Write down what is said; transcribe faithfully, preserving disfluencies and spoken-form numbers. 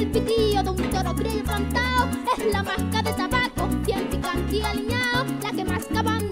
el pitillo de un toro criollo plantado. Es la masca de tabaco, bien picante y aliñado, la que mascaban